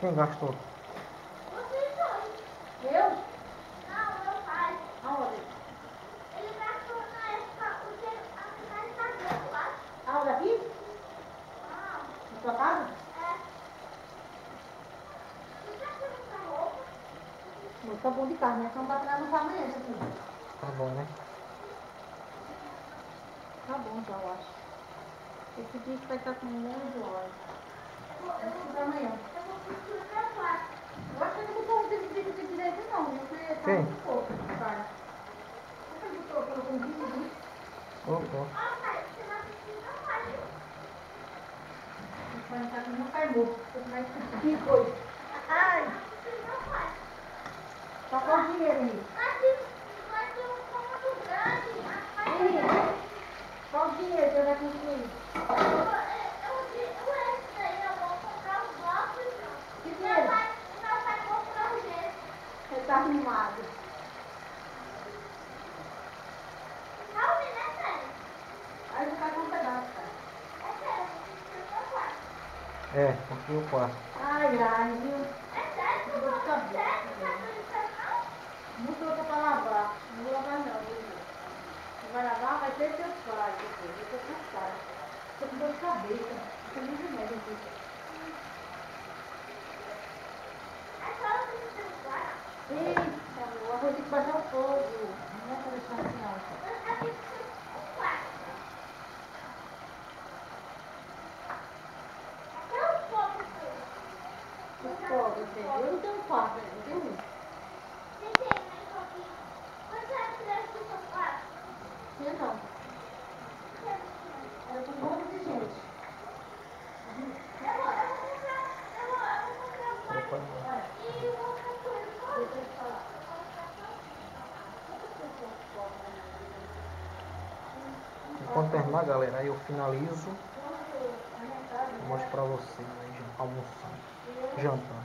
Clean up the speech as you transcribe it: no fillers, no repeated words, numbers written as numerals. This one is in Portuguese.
Quem gastou? Vocês dois. Eu? Não, meu pai. Aonde? Ele gastou na época o dinheiro na estação, eu acho. Aonde aqui? Não. Na sua casa? É. Você tá essa roupa? Não tá bom de carne, né? Então vai tirar no pra amanhã, essa aqui. Tá bom, né? Tá bom já, eu acho. Esse dia que vai estar com 11 horas. Eu vou pra amanhã. Eu vou costurar meu quarto. Eu acho que ele botou esse direito não, porque tá Quem? muito pouco, cara. Será que ele botou pelo convite? Colocou. Ó, pai, você vai assistir meu pai. Ele vai entrar com meu pai morto. Que coisa. Ai. Só com o dinheiro aí. Mas tem um cômodo grande. Aí. Qual o dinheiro que você vai construir? Esse daí eu vou comprar os blocos. Que dinheiro? Meu pai comprou o gesso. Você tá arrumado. Calma, né, Sérgio? Aí você vai com um pedaço, cara. É sério, eu vou quarto. É, construiu o quarto. Ai, ai, viu? É sério que eu vou ficar sério? Não trouxe pra lavar. Não vou lavar não, viu? Não vai lavar, vai ter seus pais depois. Eu tô cansada. Tô com dor de cabeça. Tô com remédio aqui. É só você não ter um quarto? Eita, o arroz tem que baixar o fogo. Não é pra deixar assim alto. Eu tenho que ter um quarto. Até os fogos tem. Os fogos tem. Eu não tenho um quarto, eu tenho um. Você tem, né, Coquinho? Você acha que deve ser seu quarto? Tinha não. Era com um monte de gente. Eu vou comprar um quarto. Preparado. E outra coisa, deixa eu te falar. Enquanto terminar, galera, aí eu finalizo. Mostro pra vocês aí almoçando. Jantando.